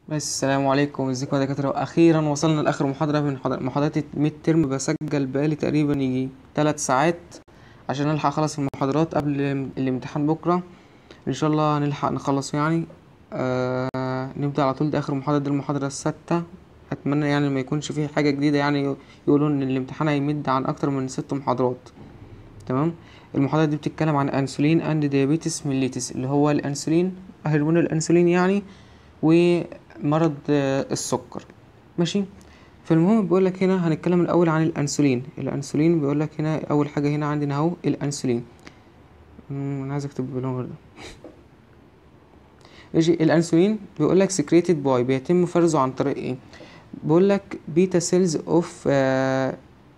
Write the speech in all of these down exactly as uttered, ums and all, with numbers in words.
بس السلام عليكم، ازيكم يا دكاترة؟ اخيرا وصلنا لاخر محاضرة من محاضر- محاضرات الميد ترم. بسجل بقالي تقريبا يجي ثلاث ساعات عشان الحق اخلص المحاضرات قبل الامتحان بكرة. ان شاء الله نلحق نخلص يعني. آه نبدأ على طول. دي اخر محاضرة، دي المحاضرة السادسة. اتمنى يعني ما يكونش فيه حاجة جديدة، يعني يقولوا ان الامتحان هيمد عن اكتر من ست محاضرات. تمام. المحاضرة دي بتتكلم عن انسولين اند ديابيتس ميليتس، اللي هو الانسولين، هرمون الانسولين يعني، ومرض آه، السكر. ماشي. فالمهم بيقول لك هنا هنتكلم الاول عن الانسولين. الانسولين بيقول لك هنا اول حاجه هنا عندنا اهو الانسولين. مم، انا عايز اكتب باللون غير ده. يجي الانسولين بيقول لك سكريتد باي، بيتم فرزه عن طريق ايه؟ بيقول لك بيتا سيلز اوف ايه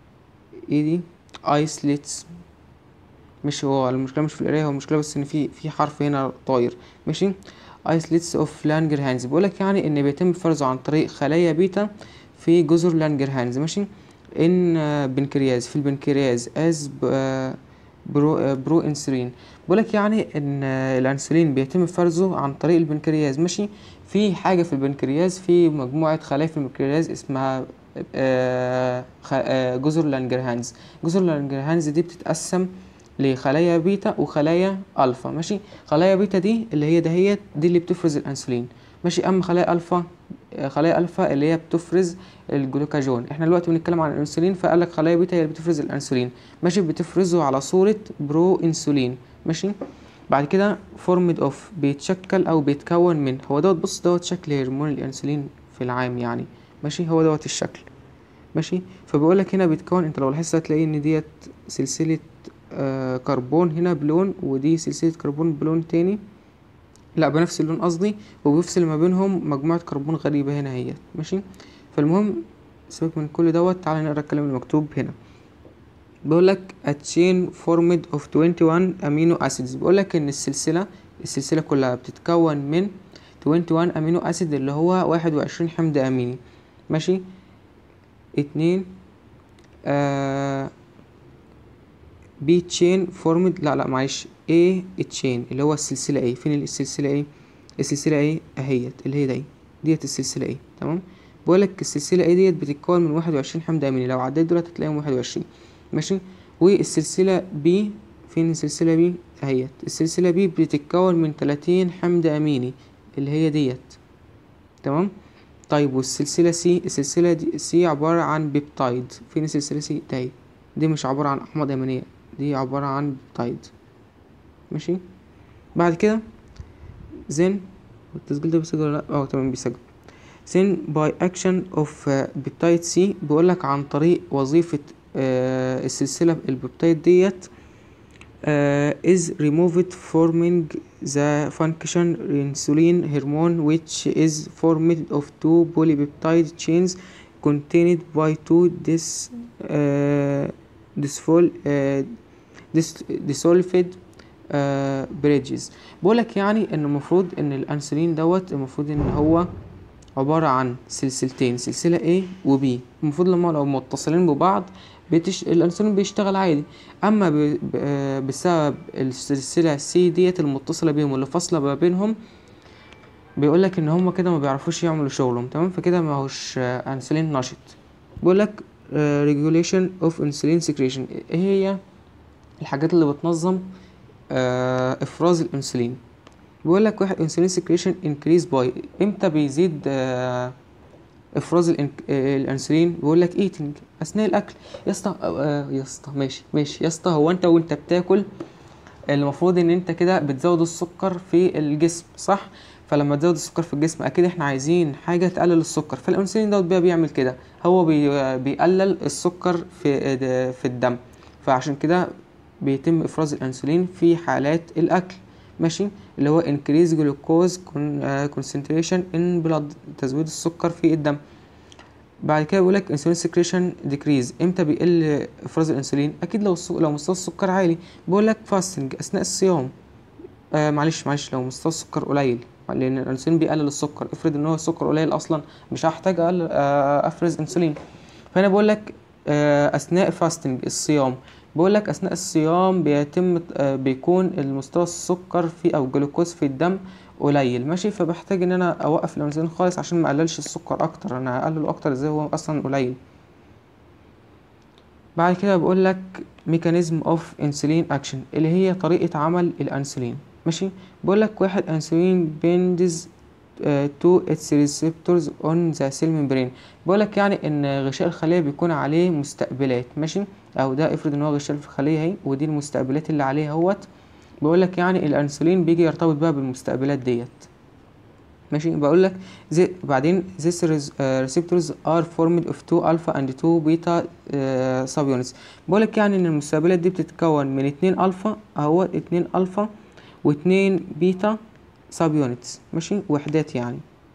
دي ايسليتس. مش هو المشكله مش في القرايه، هو المشكله بس ان في في حرف هنا طاير. ماشي. ايسليتس اوف لانجرهانز، بيقول لك يعني ان بيتم فرزه عن طريق خلايا بيتا في جزر لانجرهانز. ماشي. ان بنكرياز، في البنكرياز از برو برو انسولين. بيقولك يعني ان الانسولين بيتم فرزه عن طريق البنكرياز. ماشي. في حاجه في البنكرياز، في مجموعه خلايا في البنكرياز اسمها آه، خ- آه، جزر لانجرهانز. جزر لانجرهانز دي بتتقسم لخلايا بيتا وخلايا الفا. ماشي. خلايا بيتا دي اللي هي دهيت دي اللي بتفرز الانسولين. ماشي. اما خلايا الفا، آه، خلايا الفا اللي هي بتفرز الجلوكاجون. احنا دلوقتي بنتكلم عن الانسولين، فقال لك خلايا بيتا هي اللي بتفرز الانسولين. ماشي. بتفرزه على صورة برو انسولين. ماشي. بعد كده فورمد اوف، بيتشكل او بيتكون من، هو دوت بص دوت شكل هرمون الانسولين في العام يعني. ماشي. هو دوت الشكل. ماشي. فبيقول لك هنا بيتكون، انت لو لاحظت هتلاقي ان ديت سلسلة آه كربون هنا بلون، ودي سلسلة كربون بلون تاني، لا بنفس اللون قصدي، وبيفصل ما بينهم مجموعة كربون غريبة هنا هي. ماشي. فالمهم سيبك من كل دوت، تعالى نقرا الكلام المكتوب هنا. بيقول لك a chain formed of واحد وعشرين amino acids. بيقول لك ان السلسلة السلسلة كلها بتتكون من واحد وعشرين امينو اسيد، اللي هو واحد وعشرين حمض اميني. ماشي. اتنين آه بي تشين فورمد، لا لا معلش، ايه تشين اللي هو السلسلة ايه. فين السلسلة ايه؟ السلسلة ايه اهيت، اللي هي دي ديت السلسلة ايه. تمام. بقولك السلسلة ايه ديت بتتكون من واحد وعشرين حمض اميني، لو عديت دول هتلاقيهم واحد وعشرين. ماشي. والسلسلة بي، فين السلسلة بي اهيت؟ السلسلة بي بتتكون من تلاتين حمض اميني، اللي هي ديت. تمام. طيب والسلسلة سي، السلسلة دي سي عبارة عن بيبتايد. فين السلسلة سي دي؟ دي مش عبارة عن أحماض أمينية، دي عبارة عن بيبتايد. ماشي. بعد كده زين، التسجيل ده بيسجل ولا لأ؟ اه تمام بيسجل. then by action of uh, peptide C، بيقولك عن طريق وظيفة آه السلسلة البيبتايد ديت uh, is removed forming the function insulin hormone, which is formed of two polypeptide chains contained by two dis uh, disfol uh, dis dissolved uh, bridges. بقولك يعني ان المفروض ان الانسولين دوت المفروض ان هو عبارة عن سلسلتين، سلسلة A و B. المفروض لما لو متصلين ببعض بتش... الأنسولين بيشتغل عادي. أما ب... ب... آه، بسبب السلسلة C ديت المتصلة بيهم واللي فاصلة ما بينهم، بيقولك إن هما كده ما بيعرفوش يعملوا شغلهم. تمام. فكده ما هوش آه، أنسولين نشط. بيقولك آه، regulation of insulin secretion، ايه هي الحاجات اللي بتنظم آه، إفراز الأنسولين. بيقولك واحد انسولين سكريشن انكريز باي، امتى بيزيد آه افراز الانك... آه، الانسولين؟ بيقول لك ايتنج، اثناء الاكل. يا اسطى آه، يا اسطى ماشي ماشي يا اسطى، هو انت وانت بتاكل المفروض ان انت كده بتزود السكر في الجسم، صح؟ فلما تزود السكر في الجسم اكيد احنا عايزين حاجه تقلل السكر، فالانسولين دوت بقى بيعمل كده، هو بي... بيقلل السكر في في الدم. فعشان كده بيتم افراز الانسولين في حالات الاكل. ماشي. اللي هو increase glucose concentration in blood، تزويد السكر في الدم. بعد كده بيقول لك انسولين سكريشن ديكريز، امتى بيقل افراز الانسولين؟ اكيد لو السو... لو مستوى السكر عالي. بيقول لك فاستنج، اثناء الصيام. آه معلش معلش لو مستوى السكر قليل، لان الانسولين بيقلل السكر. افرض ان هو السكر قليل اصلا، مش هحتاج أقل... آه افرز انسولين. فانا بقول لك آه اثناء فاستنج الصيام. بقول لك اثناء الصيام بيتم آه بيكون المستوى السكر في او الجلوكوز في الدم قليل ماشي، فبحتاج ان انا اوقف الانسولين خالص عشان ما اقللش السكر اكتر. انا هقلله اكتر ازاي هو اصلا قليل؟ بعد كده بقول لك ميكانيزم اوف انسولين اكشن، اللي هي طريقه عمل الانسولين ماشي. بقول لك واحد انسولين بيندز تو اتس ريسبتورز اون ذا سيل ممبرين. بقول لك يعني ان غشاء الخليه بيكون عليه مستقبلات ماشي، او ده افرض ان هو غشاء الخليه اهي، ودي المستقبلات اللي عليه اهوت. بقول لك يعني الانسولين بيجي يرتبط بقى بالمستقبلات ديت ماشي. بقول لك زي بعدين this res- uh, receptors are formed of two alpha and two beta uh, subunits. بقول لك يعني ان المستقبلات دي بتتكون من اتنين الفا اهو، اتنين الفا واتنين بيتا سب يونتس ماشي، وحدات يعني.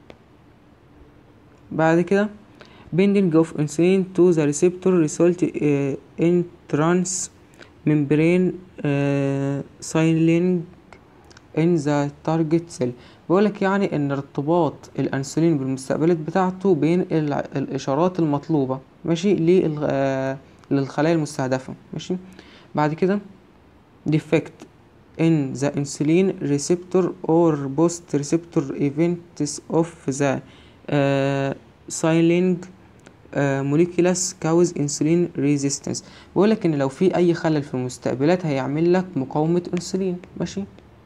بعد كده binding of insulin to the receptor result uh, in trans membrane uh, signaling in the target cell. بقولك يعني ان ارتباط الانسولين بالمستقبلات بتاعته بين الاشارات المطلوبة ماشي للغ... آه... للخلايا المستهدفة ماشي. بعد كده defect in the insulin receptor or post receptor events of the uh, signaling uh, molecules cause insulin resistance. بقولك ان لو في اي خلل في المستقبلات هيعمل لك مقاومة انسولين ماشي.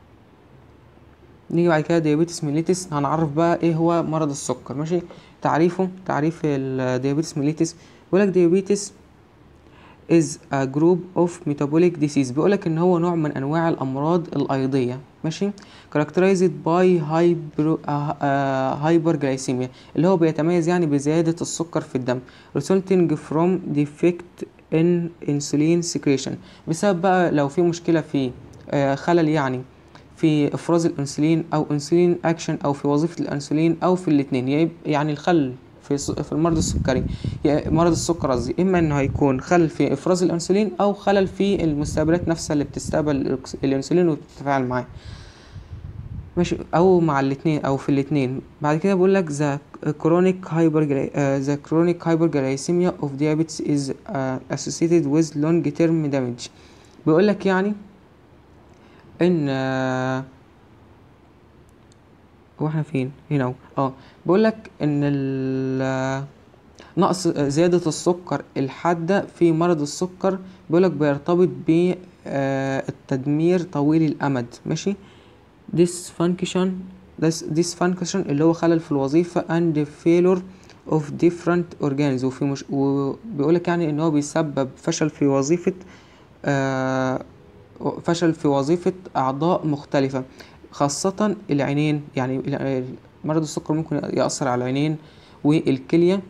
نيجي بعد كده ديابيتس ميليتس، هنعرف بقى ايه هو مرض السكر ماشي. تعريفه، تعريف الديابيتس ميليتس، بيقولك ديابيتس is a group of metabolic disease. بيقولك ان هو نوع من انواع الامراض الايضية ماشي، characterized by hyper uh, hyperglycemia، اللي هو بيتميز يعني بزيادة السكر في الدم، resulting from defect in insulin secretion، بسبب بقى لو في مشكلة في uh, خلل يعني في افراز الانسولين او انسولين اكشن او في وظيفة الانسولين او في الاتنين. يعني الخلل في في المرض السكري، مرض السكر قصدي، اما انه هيكون خلل في افراز الانسولين او خلل في المستقبلات نفسها اللي بتستقبل الانسولين وبتتفاعل معاه ماشي، او مع الاثنين او في الاثنين. بعد كده بقول لك ذا chronic hyper ذا chronic hyperglycemia of diabetes is uh, associated with long term damage. بيقول لك يعني ان uh, هو احنا فين هنا اهو اه بقول لك ان ال نقص زيادة السكر الحادة في مرض السكر بيقولك بيرتبط بالتدمير طويل الأمد ماشي. dysfunction dysfunction اللي هو خلل في الوظيفة and failure of different organs، وفي مش وبيقولك يعني ان هو بيسبب فشل في وظيفة آه فشل في وظيفة أعضاء مختلفة خاصة العينين. يعني مرض السكر ممكن يأثر على العينين والكلية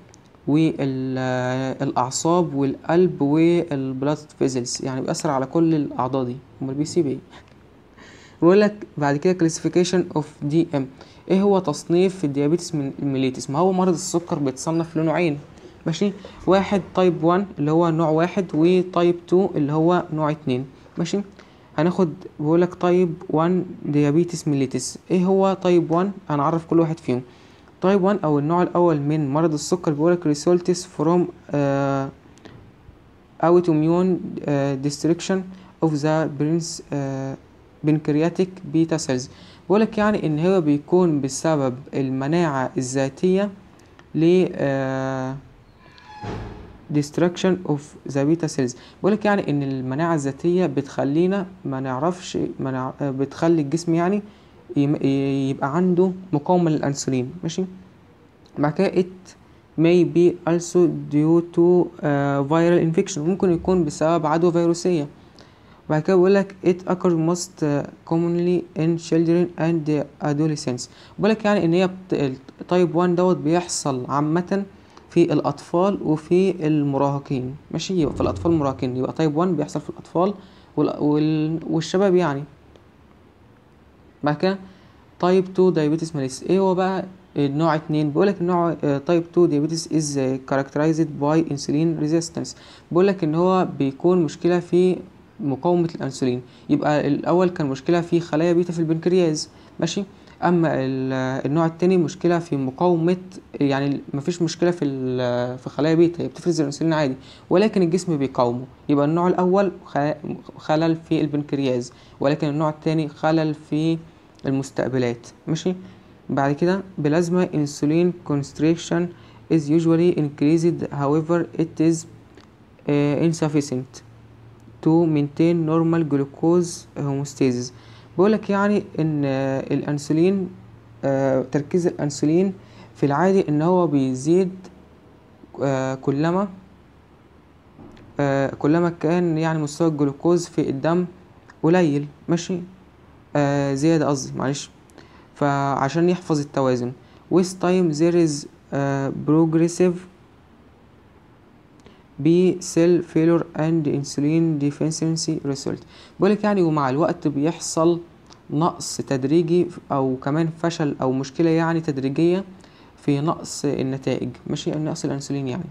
والاعصاب والقلب والبلاد فيزلز، يعني بيأثر على كل الاعضاء دي. امال بيسيب ايه؟ بيقول لك بعد كده كلاسيفيكيشن اوف دي ام، ايه هو تصنيف الديابيتس ميليتس؟ ما هو مرض السكر بيتصنف لنوعين ماشي، واحد تايب واحد اللي هو نوع واحد، وتايب اتنين اللي هو نوع اتنين ماشي. هناخد بيقول لك تايب واحد ديابيتس ميليتس. ايه هو تايب واحد؟ هنعرف كل واحد فيهم. تايب واحد او النوع الاول من مرض السكر بيقولك results from uh, autoimmune uh, destruction of the brain's uh, pancreatic beta cells. بيقولك يعني ان هو بيكون بسبب المناعة الذاتية ل uh, destruction of the beta cells. بيقولك يعني ان المناعة الذاتية بتخلينا ما نعرفش منع... بتخلي الجسم يعني يبقى عنده مقاومة للأنسولين ماشي. بعد كده it may be also due to uh, viral infection، ممكن يكون بسبب عدوى فيروسية. بعد كده بيقولك it occurs most commonly in children and adolescents. بيقولك يعني ان هي type واحد دوت بيحصل عامة في الأطفال وفي المراهقين ماشي. يبقى في الأطفال المراهقين يبقى type واحد بيحصل في الأطفال وال... والشباب يعني. بعد كده type اتنين diabetes mellitus، ايه هو بقى النوع اتنين؟ بيقولك النوع تايب اتنين diabetes is characterized by insulin resistance. بيقولك ان هو بيكون مشكلة في مقاومة الانسولين. يبقى الاول كان مشكلة في خلايا بيتا في البنكرياس ماشي، اما النوع التاني مشكلة في مقاومة، يعني مفيش مشكلة في في خلايا بيتا، هي بتفرز الانسولين عادي ولكن الجسم بيقاومه. يبقى النوع الاول خلل في البنكرياس، ولكن النوع التاني خلل في المستقبلات. ماشي. بعد كده بلازما insulin concentration is usually increased however it is uh, insufficient to maintain normal glucose homeostasis. بقولك يعني ان آه، الانسولين آه، تركيز الانسولين في العادي ان هو بيزيد آه، كلما آه، كلما كان يعني مستوى الجلوكوز في الدم قليل. ماشي. آه زيادة قصدي، معلش. فعشان يحفظ التوازن. with time there is uh, progressive B cell failure and insulin deficiency result. بقولك يعني ومع الوقت بيحصل نقص تدريجي او كمان فشل او مشكلة يعني تدريجية في نقص النتائج. ماشي. نقص الانسولين يعني.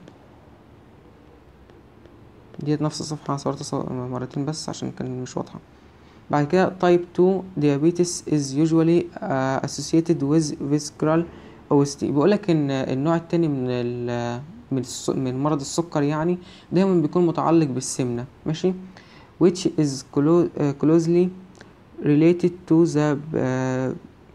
ديت نفس الصفحة صورتها مرتين بس عشان كان مش واضحة. بعد كده type two diabetes is usually uh, associated with visceral obesity. بيقولك ان النوع التاني من ال من, الس... من مرض السكر يعني دايما بيكون متعلق بالسمنة. ماشي. which is clo uh, closely related to the uh,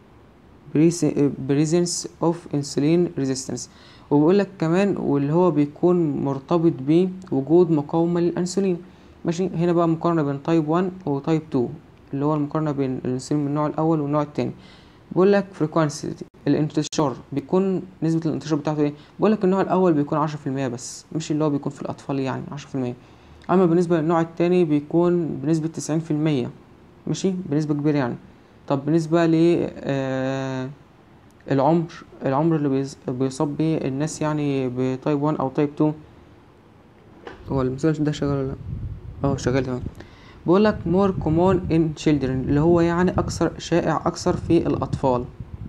presence of insulin resistance. وبيقولك كمان واللي هو بيكون مرتبط بوجود مقاومة للأنسولين. ماشي. هنا بقى مقارنة بين تايب واحد و تايب اتنين اللي هو المقارنة بين الانسولين من النوع الأول والنوع التاني. بيقولك frequency الانتشار بيكون نسبة الانتشار بتاعته ايه. بيقولك النوع الأول بيكون عشرة في المية بس، مش اللي هو بيكون في الأطفال يعني عشرة في المية. أما بالنسبة للنوع التاني بيكون بنسبة تسعين في المية. ماشي. بنسبة كبيرة يعني. طب بالنسبة ل آه العمر العمر اللي بيصاب بيه الناس يعني بتايب واحد او تايب اتنين. هو المثال ده شغال ولا لا؟ اه شغال تمام. بيقولك more common in children اللي هو يعني اكثر شائع اكثر في الاطفال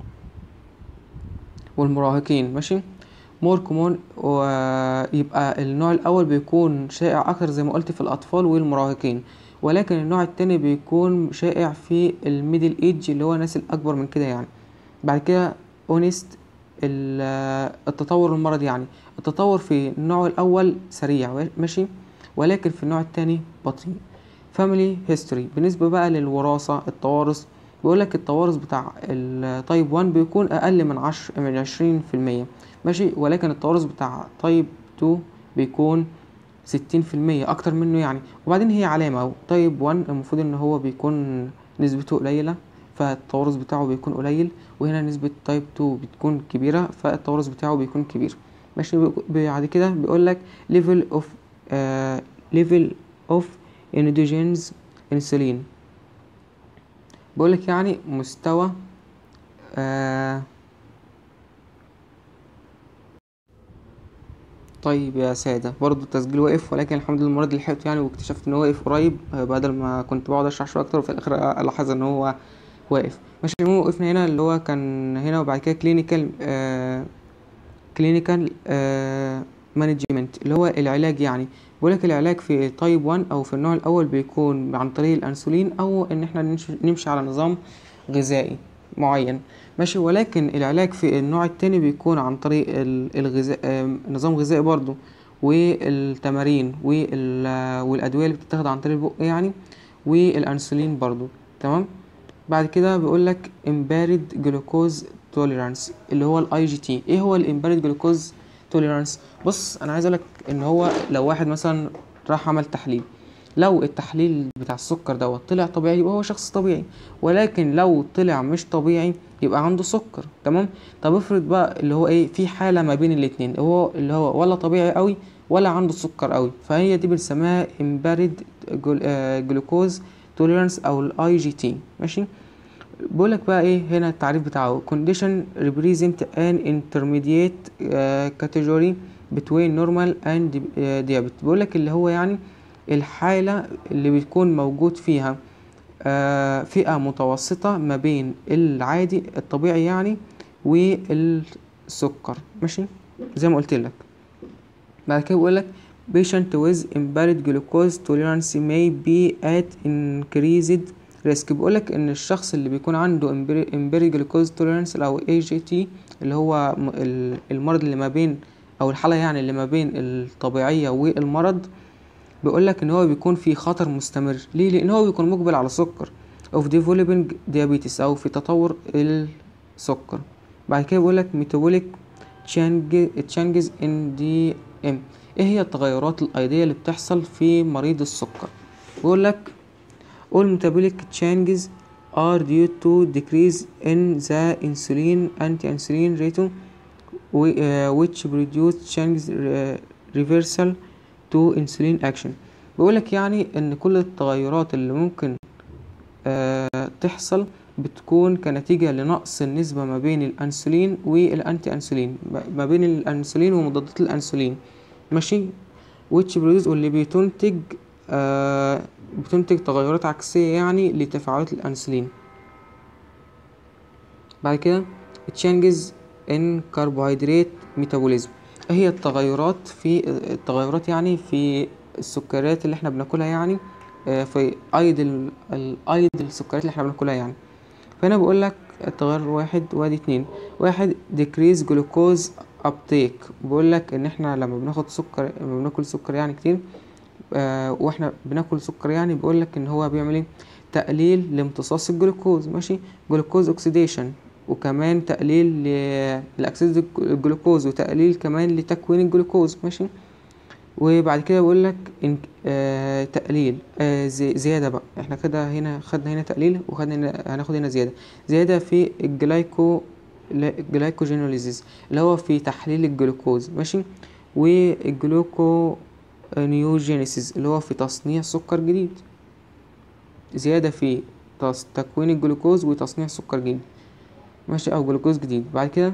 والمراهقين. ماشي. more common ويبقى النوع الاول بيكون شائع اكثر زي ما قلت في الاطفال والمراهقين، ولكن النوع التاني بيكون شائع في الميدل ايج اللي هو الناس الاكبر من كده يعني. بعد كده اونست التطور المرضي يعني التطور في النوع الاول سريع. ماشي. ولكن في النوع الثاني بطيء. فاميلي هيستوري بالنسبه بقى للوراثه التوارث. بيقولك التوارث بتاع التايب واحد بيكون اقل من عشرة من عشرين في المية. ماشي. ولكن التوارث بتاع تايب اتنين بيكون ستين في المية اكتر منه يعني. وبعدين هي علامه اهو تايب واحد المفروض ان هو بيكون نسبته قليله فالتوارث بتاعه بيكون قليل، وهنا نسبة تايب اتنين بتكون كبيرة فالتوارث بتاعه بيكون كبير. ماشي. بعد كده بيقولك level of uh, level of endogenous insulin. بيقولك يعني مستوى آه طيب يا سادة برضو التسجيل واقف، ولكن الحمد لله المرة دي لحقته يعني واكتشفت ان هو واقف قريب بدل ما كنت بقعد اشرح شوية اكتر وفي الاخر الاحظ ان هو واقف. ماشي. المهم وقفنا هنا اللي هو كان هنا وبعد كده كلينيكال آه كلينيكال آه مانجمنت اللي هو العلاج يعني. بيقولك العلاج في تايب واحد او في النوع الاول بيكون عن طريق الانسولين او ان احنا نمشي على نظام غذائي معين. ماشي. ولكن العلاج في النوع التاني بيكون عن طريق الغذاء آه نظام غذائي برضو والتمارين والادوية اللي بتتاخد عن طريق البق يعني والانسولين برضو. تمام. بعد كده بيقولك impaired glucose tolerance اللي هو الاي جي تي. ايه هو الامبارد جلوكوز توليرانس؟ بص انا عايز اقولك ان هو لو واحد مثلا راح عمل تحليل، لو التحليل بتاع السكر دوت طلع طبيعي يبقى هو شخص طبيعي، ولكن لو طلع مش طبيعي يبقى عنده سكر. تمام. طب افرض بقى اللي هو ايه في حاله ما بين الاتنين، هو اللي هو ولا طبيعي قوي ولا عنده سكر قوي، فهي دي بنسميها impaired glucose tolerance او الاي جي تي. ماشي. بقولك بقى ايه هنا التعريف بتاعه condition represent an intermediate uh, category between normal and uh, diabetes. بقولك اللي هو يعني الحالة اللي بتكون موجود فيها uh, فئة متوسطة ما بين العادي الطبيعي يعني والسكر. ماشي زي ما قلت لك. بعد كده بقولك patient with impaired glucose tolerance may be at increased ريسك. بيقولك ان الشخص اللي بيكون عنده امبيري جلوكوز توليرانس او اي جي تي اللي هو المرض اللي ما بين او الحاله يعني اللي ما بين الطبيعيه والمرض، بيقولك ان هو بيكون في خطر مستمر. ليه؟ لان هو بيكون مقبل على سكر، of developing diabetes أو في تطور السكر. بعد كده بيقولك metabolic changes in دي إم. ايه هي التغيرات الأيضية اللي بتحصل في مريض السكر؟ بيقولك all metabolic changes are due to decrease in the insulin anti-insulin ratio which produce changes reversal to insulin action. بيقولك يعني ان كل التغيرات اللي ممكن أه تحصل بتكون كنتيجة لنقص النسبة ما بين الانسولين والانتي انسولين، ما بين الانسولين ومضادات الانسولين، ماشي، which produce واللي بتنتج أه بتنتج تغيرات عكسية يعني لتفاعلات الانسولين. بعد كده changes in carbohydrate metabolism. هي التغيرات في التغيرات يعني في السكريات اللي احنا بناكلها يعني في ايض الايض السكريات اللي احنا بناكلها يعني. فانا بقول لك التغير واحد وادي اتنين. واحد decrease glucose uptake، بقول لك ان احنا لما بناخد سكر لما بناكل سكر يعني كتير اه واحنا بناكل سكر يعني بقول لك ان هو بيعمل ايه؟ تقليل لامتصاص الجلوكوز، ماشي، جلوكوز اوكسيديشن، وكمان تقليل لاكسده الجلوكوز، وتقليل كمان لتكوين الجلوكوز، ماشي. وبعد كده بقول لك آه تقليل آه زي زياده بقى، احنا كده هنا خدنا هنا تقليل وخدنا هنا هناخد هنا زياده زياده في الجلايكو الجلايكوجينوليزيس اللي هو في تحليل الجلوكوز، ماشي، والجلوكو نيوجينيسيس اللي هو في تصنيع سكر جديد، زياده في تكوين الجلوكوز وتصنيع سكر جديد، ماشي، او جلوكوز جديد. بعد كده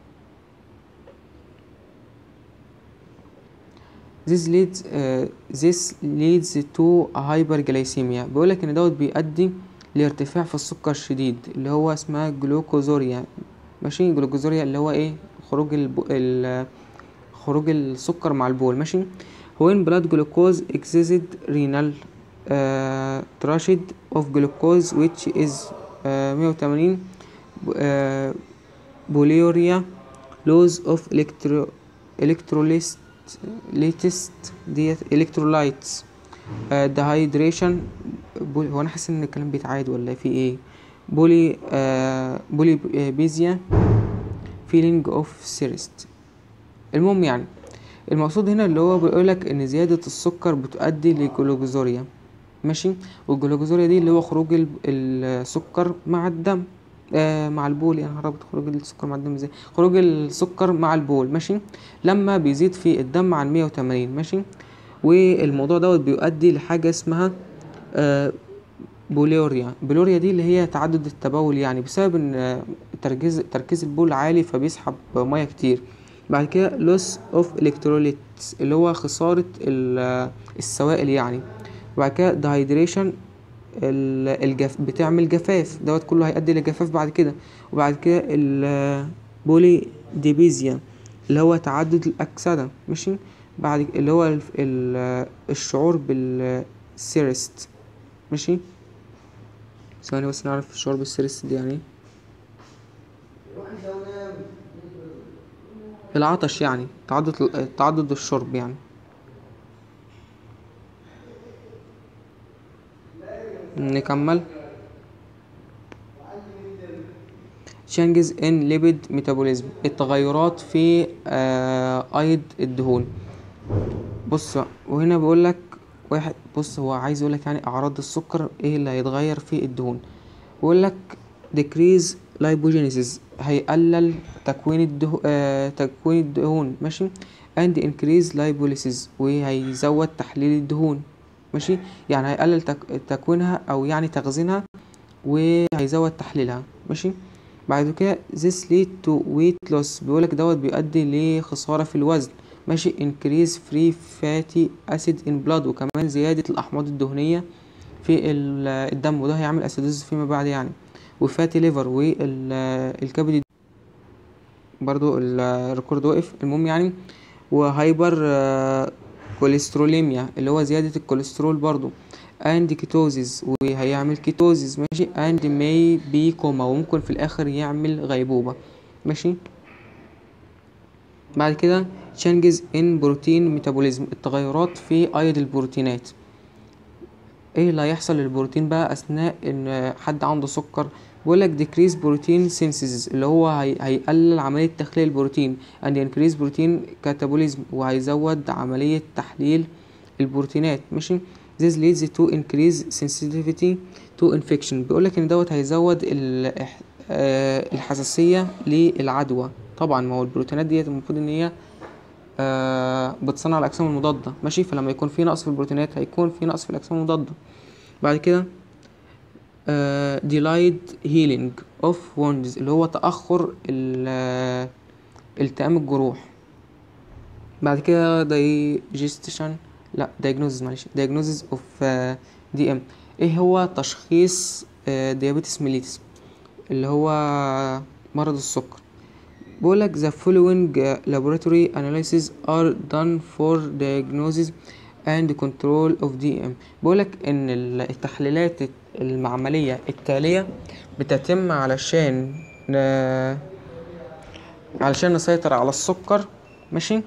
this leads uh, this leads to hyperglycemia. بيقولك ان دوت بيؤدي لارتفاع في السكر الشديد اللي هو اسمها جلوكوزوريا، ماشي، جلوكوزوريا اللي هو ايه؟ خروج الب... ال... خروج السكر مع البول، ماشي. when blood glucose exceeds renal uh, threshold of glucose which is uh, مية وتمانين uh, بوليوريا loss of electro electrolytes ليتست ديت electrolytes uh, dehydration. هو انا حاسس ان الكلام بيتعاد ولا في ايه؟ بولي آه بولي بيزيا feeling of thirst. المهم يعني المقصود هنا اللي هو بيقولك ان زيادة السكر بتؤدي لجلوكوزوريا، ماشي، والجلوكوزوريا دي اللي هو خروج السكر مع الدم آه مع البول، يعني هربت خروج السكر مع الدم ازاي؟ خروج السكر مع البول، ماشي، لما بيزيد في الدم عن مية وتمانين، ماشي. والموضوع دوت بيؤدي لحاجة اسمها آه بوليوريا. بوليوريا دي اللي هي تعدد التبول، يعني بسبب ان آه تركيز تركيز البول عالي فبيسحب مية كتير. بعد كده loss of electrolytes اللي هو خسارة السوائل يعني. وبعد كده dehydration الجف بتعمل جفاف، دوت كله هيؤدي لجفاف بعد كده. وبعد كده البولي ديبيزيا اللي هو تعدد الأكسدة، ماشي، بعد اللي هو الشعور بالسيرست، ماشي. ثواني بس نعرف الشعور بالسيرست دي يعني العطش، يعني تعدد تعدد الشرب يعني. نكمل. changes in lipid metabolism التغيرات في آه ايض الدهون. بص وهنا بيقول لك واحد، بص هو عايز يقول لك يعني اعراض السكر ايه اللي هيتغير في الدهون. بيقول لك decrease lipogenesis هيقلل تكوين الدهون آه تكوين الدهون، ماشي، and increase lipolysis وهيزود تحليل الدهون، ماشي، يعني هيقلل تك... تكوينها او يعني تخزينها وهيزود تحليلها، ماشي. بعد كده this lead to weight loss بيقولك دوت بيؤدي لخسارة في الوزن، ماشي، increase free fatty acid in blood وكمان زيادة الأحماض الدهنية في الدم، وده هيعمل أسيدوز فيما بعد يعني. وفاتي ليفر والكبد برضو الريكورد وقف، المهم يعني. وهايبر كوليستروليميا اللي هو زيادة الكوليسترول برضو and ketosis وهيعمل كيتوزيس، ماشي، and may be coma وممكن في الاخر يعمل غيبوبة، ماشي. بعد كده changes in protein metabolism التغيرات في ايض البروتينات. ايه اللي هيحصل للبروتين بقى اثناء ان حد عنده سكر؟ بيقولك decrease protein synthesis اللي هو هي... هيقلل عملية تخليل البروتين and increase protein catabolism وهيزود عملية تحليل البروتينات. ماشي. this leads to increase sensitivity to infection. بيقولك ان دوت هيزود ال... آه الحساسية للعدوى. طبعا ما هو البروتينات ديت المفروض ان هي آه بتصنع الاجسام المضادة. ماشي. فلما يكون في نقص في البروتينات هيكون في نقص في الاجسام المضادة. بعد كده Uh, delayed healing of wounds اللي هو تأخر التئام الجروح. بعد كده digestion لا diagnosis معلش diagnosis of uh, دي إم. ايه هو تشخيص uh, diabetes mellitus اللي هو مرض السكر؟ بقولك the following uh, laboratory analyses are done for diagnosis and control of دي إم. بقولك ان التحليلات المعملية التالية بتتم علشان ن... علشان نسيطر على السكر. ماشي.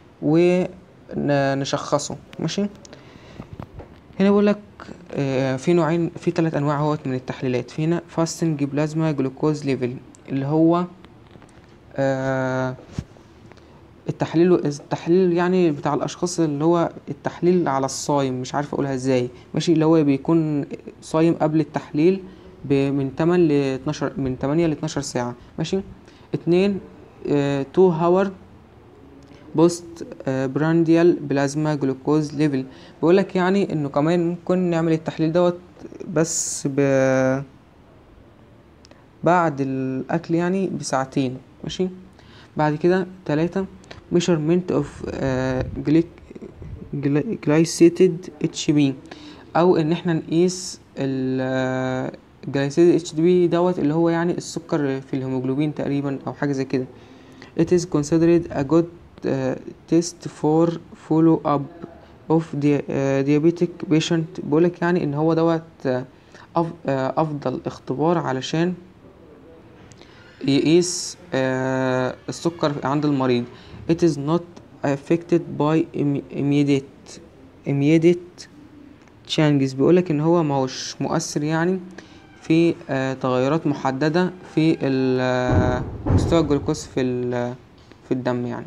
ونشخصه. ماشي. هنا بقولك آه في نوعين في ثلاث انواع اهوت من التحليلات. في هنا فاستنج بلازما جلوكوز ليفل اللي هو آه التحليل التحليل يعني بتاع الاشخاص اللي هو التحليل على الصايم، مش عارف اقولها ازاي. ماشي. اللي هو بيكون صايم قبل التحليل من تمن ل اتناشر من تمانية ل اتناشر ساعة. ماشي. اتنين تو هاور بوست برانديال بلازما جلوكوز ليفل. بقولك يعني انه كمان ممكن نعمل التحليل دوت بس ب بعد الاكل يعني بساعتين. ماشي. بعد كده تلاتة measurement of uh, glycated اتش بي او ان احنا نقيس ال glycated اتش بي دوت اللي هو يعني السكر في الهيموجلوبين تقريبا او حاجة زي كده. it is considered a good uh, test for follow up of the uh, diabetic patient. بقولك يعني ان هو دوت uh, أف, uh, افضل اختبار علشان يقيس آه السكر عند المريض. it is not affected by immediate immediate changes. بيقولك ان هو ماهوش مؤثر يعني في آه تغيرات محددة في مستوى الجلوكوز في في الدم يعني.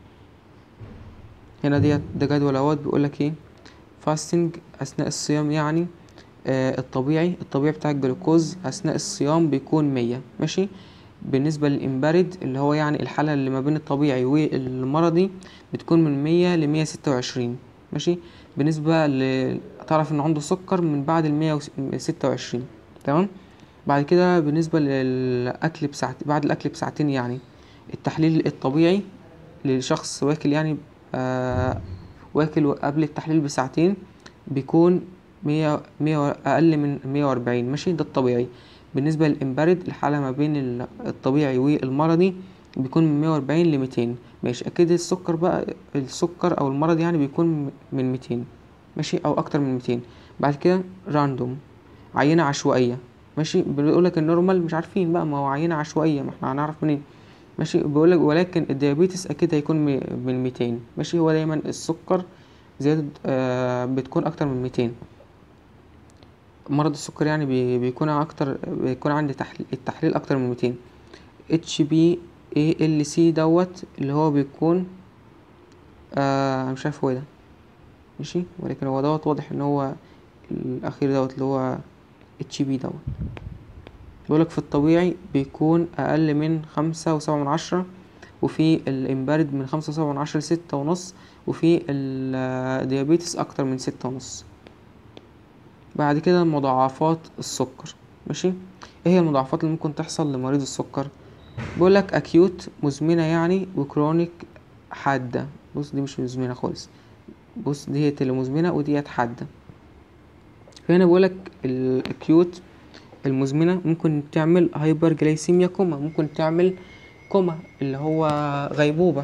هنا ديت ده جدول اهوت بيقولك ايه fasting اثناء الصيام يعني آه الطبيعي الطبيعي بتاع الجلوكوز اثناء الصيام بيكون مية. ماشي. بالنسبة للإمبارد اللي هو يعني الحالة اللي ما بين الطبيعي والمرضي بتكون من مية لمية ستة وعشرين. ماشي. بالنسبة ل تعرف إنه عنده سكر من بعد المية ستة وعشرين. تمام. بعد كده بالنسبة للأكل بساعتين بعد الأكل بساعتين يعني التحليل الطبيعي لشخص واكل يعني آه واكل قبل التحليل بساعتين بيكون مية مية أقل من مية وأربعين. ماشي. ده الطبيعي. بالنسبة للإمبارد الحالة ما بين الطبيعي والمرضي بيكون من مية وأربعين لميتين. ماشي. أكيد السكر بقى السكر أو المرض يعني بيكون من ميتين. ماشي. أو أكتر من ميتين. بعد كده راندوم عينة عشوائية. ماشي. بيقولك النورمال مش عارفين بقى ما هو عينة عشوائية ما احنا هنعرف منين. ماشي. بيقولك ولكن الديابيتس أكيد هيكون من ميتين. ماشي. هو دايما السكر زيادة آه بتكون أكتر من ميتين. مرض السكر يعني بي بيكون اكتر بيكون عندي تحليل التحليل اكتر من ميتين. اتش بي اي ال سي دوت اللي هو بيكون آه مش عارف هو ده. ماشي. ولكن هو دوت واضح ان هو الاخير دوت اللي هو اتش بي دوت. بيقولك في الطبيعي بيكون اقل من خمسة وسبعة من عشرة وفي الامبارد من خمسة وسبعة من عشرة لستة ونص وفي الديابيتس اكتر من ستة ونص. بعد كده مضاعفات السكر. ماشي. ايه هي المضاعفات اللي ممكن تحصل لمريض السكر؟ بيقولك اكيوت مزمنة يعني وكرونيك حادة. بص دي مش مزمنة خالص. بص ديت اللي مزمنة وديت حادة. هنا بيقولك الاكيوت المزمنة ممكن تعمل هايبر جلايسيميا كوما ممكن تعمل كوما اللي هو غيبوبة.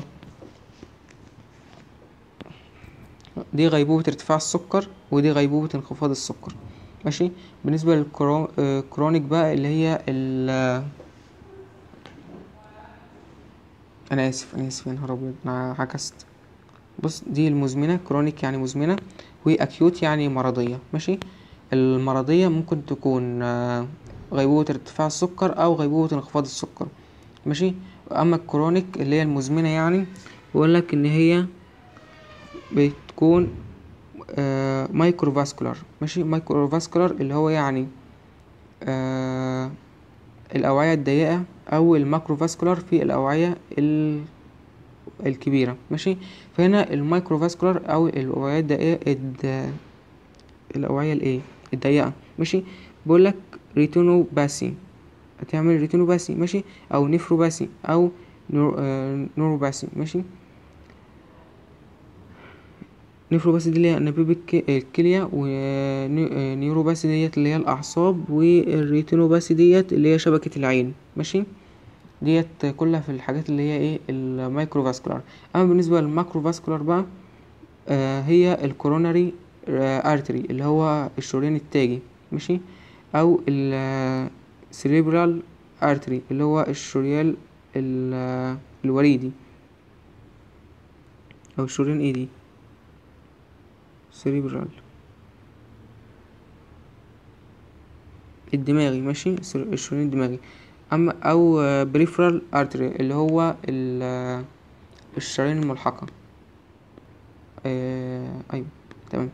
دي غيبوبة ارتفاع السكر ودي غيبوبة انخفاض السكر. ماشي. بالنسبة للكرونيك بقى اللي هي ال انا اسف انا اسف يا نهار ابيض انا عكست. بص دي المزمنة كرونيك يعني مزمنة واكيوت يعني مرضية. ماشي. المرضية ممكن تكون آه، غيبوبة ارتفاع السكر او غيبوبة انخفاض السكر، ماشي. اما الكرونيك اللي هي المزمنة يعني بيقولك ان هي بتكون آه مايكرو فاسكولار، ماشي. مايكرو فاسكولار اللي هو يعني آه الأوعية الضيقة أو الماكرو فاسكولار في الأوعية ال- الكبيرة، ماشي. فهنا المايكرو فاسكولار أو الأوعية الضيقة الد- الأوعية الإيه الضيقة، ماشي. بقولك ريتينوباسي، هتعمل ريتينوباسي، ماشي، أو نفروباسي أو نور آه نوروباسي، ماشي. نفروباسي دي اللي هي أنابيب الك- الكلية، ونيوروباسي ديت اللي هي الأعصاب، والريتينوباسي ديت اللي هي شبكة العين، ماشي. ديت كلها في الحاجات اللي هي ايه المايكرو فاسكولار. اما بالنسبه للماكرو فاسكولار بقى آه هي الكوروناري ارتري اللي هو الشريان التاجي، ماشي، او السريبرال ارتري اللي هو الشريان ال- الوريدي، او الشريان ايه دي سريبرال الدماغي، ماشي، السر- الشريان الدماغي. اما او بريفرال ارتري اللي هو ال- الشرايين الملحقه. آه ايوه، تمام.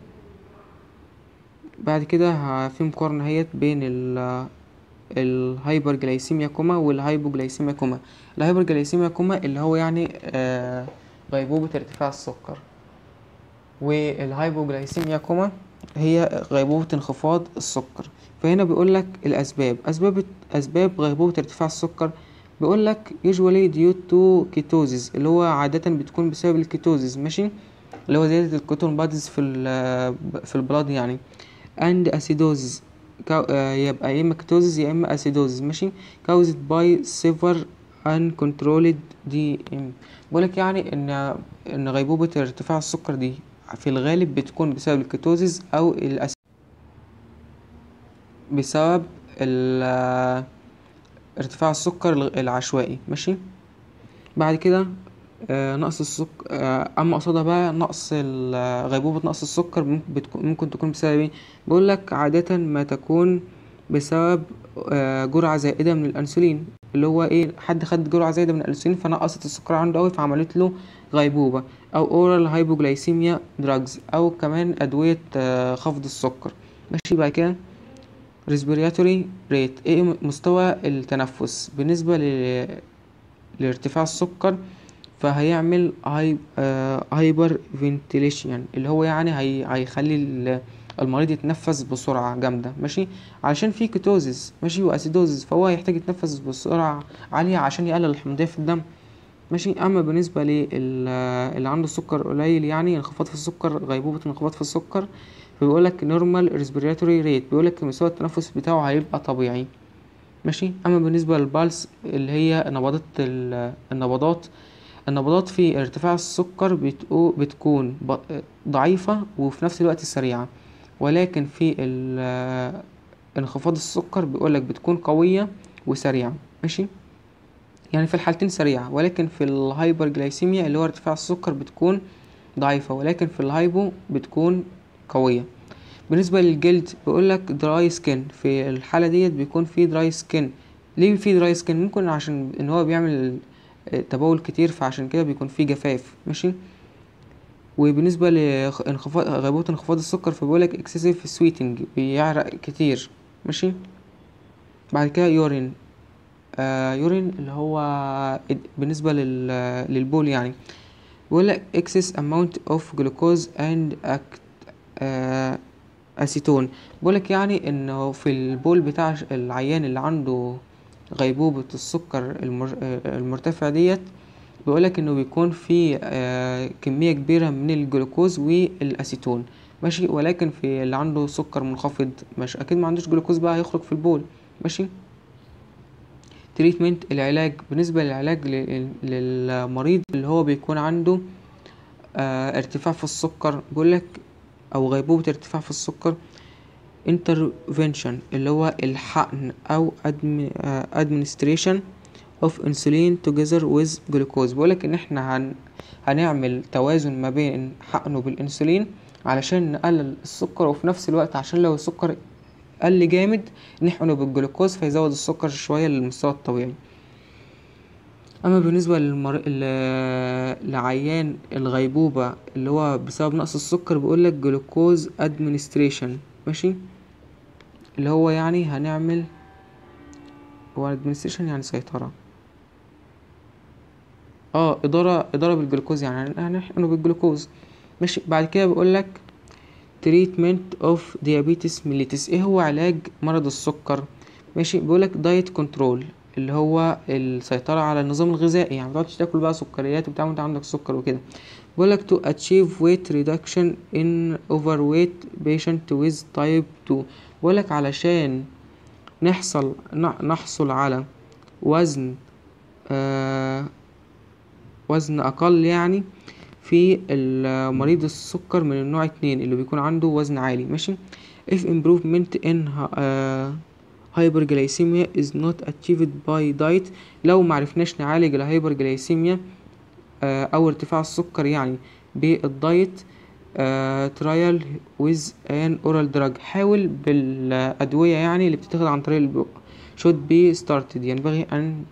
بعد كده ه- في مقارنة اهيت بين ال الهايبر جلايسيميا كوما والهايبوجلايسيميا كوما. الهايبر جلايسيميا كوما اللي هو يعني آه غيبوبة ارتفاع السكر، والهايبوجلايسيميا كوما هي غيبوبة انخفاض السكر. فهنا بيقول لك الأسباب أسباب أسباب غيبوبة ارتفاع السكر. بيقول لك usually due to ketosis اللي هو عادة بتكون بسبب الكيتوزيس، ماشي، اللي هو زيادة الكتون بادز في ال في البلاد يعني. and acidosis كا- آه، يبقى يا اما كيتوزيس يا اما acidosis، ماشي، caused by severe uncontrolled دي ام. بقولك يعني ان ان غيبوبة ارتفاع السكر دي في الغالب بتكون بسبب الكيتوزيس او الأس... بسبب ال- آه، ارتفاع السكر الغ- العشوائي، ماشي. بعد كده آه، نقص السكر، آه، اما قصادها بقى نقص ال- آه، غيبوبة نقص السكر ممكن, بتكون ممكن تكون بسبب ايه. بيقول لك عادة ما تكون بسبب آه، جرعة زائدة من الانسولين، اللي هو ايه حد خد جرعة زائدة من الانسولين فنقصت السكر عنده قوي فعملت له غيبوبة، او اورال هايبوجلايسيميا دراجز، او كمان ادوية آه، خفض السكر، ماشي. بعد كده respiratory rate ايه مستوى التنفس بالنسبة ل... لارتفاع السكر. فهيعمل هاي آه هايبر فنتيليشن اللي هو يعني هي هيخلي ال- المريض يتنفس بسرعة جامدة، ماشي، علشان في كيتوزيس، ماشي، واسيدوزيس، فهو هيحتاج يتنفس بسرعة عالية عشان يقلل الحمضية في الدم، ماشي. اما بالنسبة للي عنده السكر قليل يعني انخفاض في السكر غيبوبة انخفاض في السكر، فبيقولك نورمال ريسبيراتوري ريت، بيقولك مستوى التنفس بتاعه هيبقى طبيعي، ماشي. اما بالنسبة للبالس اللي هي نبضات ال- النبضات النبضات في ارتفاع السكر بتقو- بتكون ب- ضعيفة وفي نفس الوقت سريعة، ولكن في ال- انخفاض السكر بيقولك بتكون قوية وسريعة، ماشي. يعني في الحالتين سريعة، ولكن في الهايبر جلايسيميا اللي هو ارتفاع السكر بتكون ضعيفة، ولكن في الهايبو بتكون قوية. بالنسبة للجلد بيقولك دراي سكين، في الحالة ديت بيكون في دراي سكين. ليه في دراي سكين؟ ممكن عشان ان هو بيعمل آه، تبول كتير فعشان كده بيكون في جفاف، ماشي. وبالنسبة لانخفاض غيبوبة انخفاض السكر فبيقولك اكسسيف سويتنج، بيعرق كتير، ماشي. بعد كده يورين آه يورين اللي هو بالنسبة لل للبول يعني بيقولك excess amount of glucose and act آه اسيتون. بقولك يعني انه في البول بتاع العيان اللي عنده غيبوبة السكر المر... آه، المرتفع ديت بيقولك انه بيكون في آه، كمية كبيرة من الجلوكوز والاسيتون، ماشي. ولكن في اللي عنده سكر منخفض مش اكيد ما عندوش جلوكوز بقى هيخرج في البول، ماشي. تريتمنت العلاج بالنسبة للعلاج لل- للمريض اللي هو بيكون عنده آه، ارتفاع في السكر بيقولك او غيبوبة ارتفاع في السكر intervention اللي هو الحقن او admi- آه، administration of insulin together with glucose. بقولك ان احنا هن هنعمل توازن ما بين حقنه بالانسولين علشان نقلل السكر، وفي نفس الوقت عشان لو السكر قل جامد نحقنه بالجلوكوز فيزود السكر شويه للمستوى الطبيعي. اما بالنسبه للمر... ل... لعيان الغيبوبه اللي هو بسبب نقص السكر بيقولك جلوكوز ادمنستريشن، ماشي، اللي هو يعني هنعمل، هو ادمنستريشن يعني سيطره، اه اداره اداره بالجلوكوز، يعني هنحقنه بالجلوكوز، ماشي. بعد كده بيقولك treatment of diabetes mellitus، ايه هو علاج مرض السكر؟ ماشي، بيقولك diet control اللي هو السيطرة على النظام الغذائي، يعني متقعدش تاكل بقى سكريات وبتاع وانت عندك سكر وكده. بيقولك to achieve weight reduction in overweight patient with type two، بيقولك علشان نحصل نحصل على وزن آه وزن اقل يعني في مريض السكر من النوع اتنين اللي بيكون عنده وزن عالي، ماشي. if improvement in uh, hyperglycemia is not achieved by diet، لو معرفناش نعالج الهايبرجلايسيميا uh, او ارتفاع السكر يعني بالدايت uh, trial with an oral drug، حاول بالادوية يعني اللي بتتاخد عن طريق البق should be started، ينبغي ان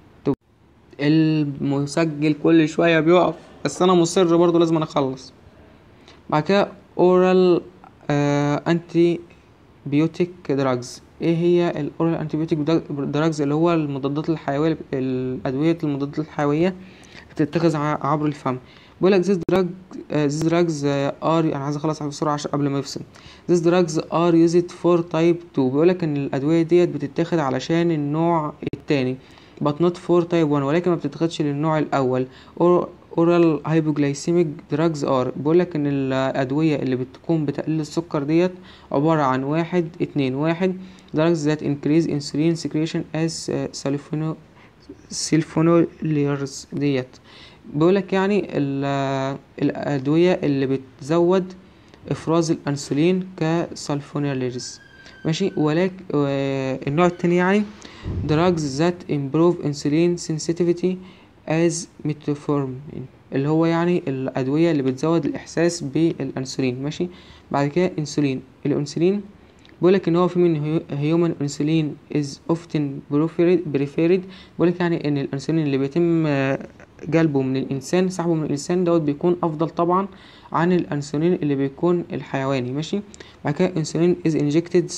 المسجل كل شوية بيقف بس انا مصر برضو لازم أنا اخلص. بعد كده oral انتي بيوتيك دراجز، ايه هي الاورال انتي بيوتيك دراجز؟ اللي هو المضادات الحيوية، الادوية المضادات الحيوية بتتخذ عبر الفم. بيقول لك this drug uh, these drugs uh, are، انا عايز اخلص بسرعة عشان قبل ما يفصل. these drugs are used for type two، بيقول لك ان الادوية ديت بتتاخد علشان النوع التاني but not for type one، ولكن ما بتتاخدش للنوع الاول. oral hypoglycemic drugs are، بيقول لك ان الادوية اللي بتكون بتقلل السكر ديت عبارة عن واحد اتنين واحد drugs that increase insulin secretion as uh, سيلفونوليرز ديت، بيقولك يعني الأدوية اللي بتزود إفراز الأنسولين كسلفونوليرز، ماشي. ولكن النوع التاني يعني drugs that improve insulin sensitivity as metformin، اللي هو يعني الأدوية اللي بتزود الإحساس بالأنسولين، ماشي. بعد كده انسولين، الأنسولين بيقولك ان هو في من human insulin is often preferred، بيقولك يعني ان الانسولين اللي بيتم جلبه من الانسان، سحبه من الانسان دوت بيكون افضل طبعا عن الانسولين اللي بيكون الحيواني، ماشي. بعد كده انسولين is injected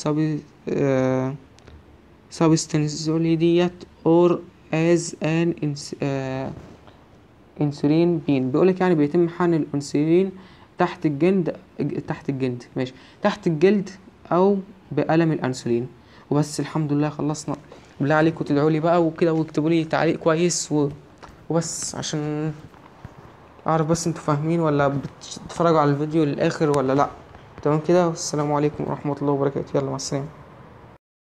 substantially ديت or as an insulin pen، بيقولك يعني بيتم حقن الانسولين تحت الجلد تحت الجلد ماشي تحت الجلد او بقلم الانسولين وبس. الحمد لله خلصنا، بالله عليكم تدعوا لي بقى وكده واكتبوا لي تعليق كويس و... وبس عشان اعرف بس انتوا فاهمين ولا بتتفرجوا على الفيديو للاخر ولا لا. تمام كده، والسلام عليكم ورحمة الله وبركاته، يلا مع السلامة.